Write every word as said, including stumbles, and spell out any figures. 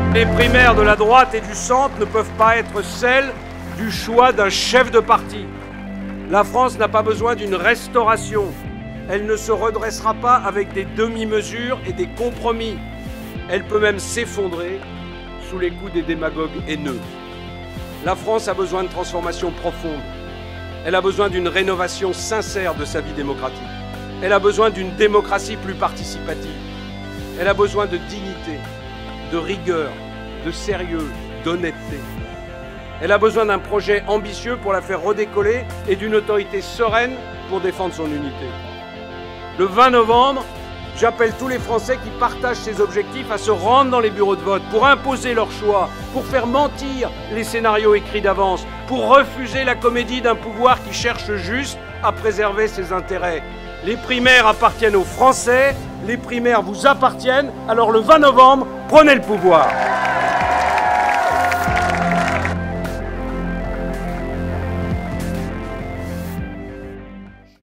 Les primaires de la droite et du centre ne peuvent pas être celles du choix d'un chef de parti. La France n'a pas besoin d'une restauration. Elle ne se redressera pas avec des demi-mesures et des compromis. Elle peut même s'effondrer sous les coups des démagogues haineux. La France a besoin de transformation profonde. Elle a besoin d'une rénovation sincère de sa vie démocratique. Elle a besoin d'une démocratie plus participative. Elle a besoin de dignité, de rigueur, de sérieux, d'honnêteté. Elle a besoin d'un projet ambitieux pour la faire redécoller et d'une autorité sereine pour défendre son unité. Le vingt novembre, j'appelle tous les Français qui partagent ces objectifs à se rendre dans les bureaux de vote pour imposer leur choix, pour faire mentir les scénarios écrits d'avance, pour refuser la comédie d'un pouvoir qui cherche juste à préserver ses intérêts. Les primaires appartiennent aux Français, les primaires vous appartiennent, alors le vingt novembre, prenez le pouvoir.